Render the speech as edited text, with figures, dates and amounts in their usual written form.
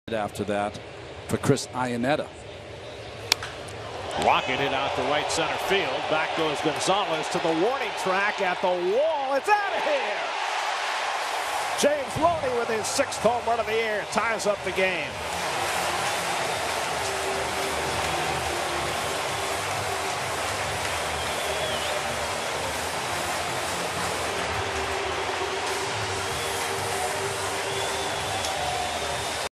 After that for Chris Iannetta. Rocking it out to right center field. Back goes Gonzalez to the warning track at the wall. It's out of here. James Loney with his 6th home run of the year ties up the game.